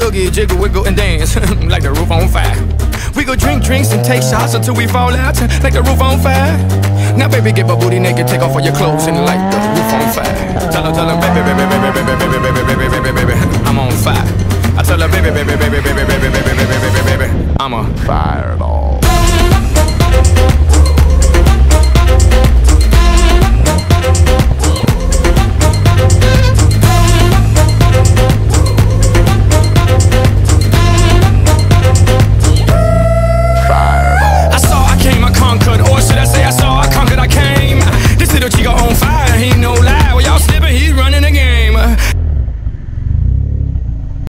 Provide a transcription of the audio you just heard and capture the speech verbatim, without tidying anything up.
oogie, jiggle, wiggle, and dance like the roof on fire. We go drink drinks and take shots until we fall out like the roof on fire. Now baby, get my booty naked, take off all your clothes and light the roof on fire.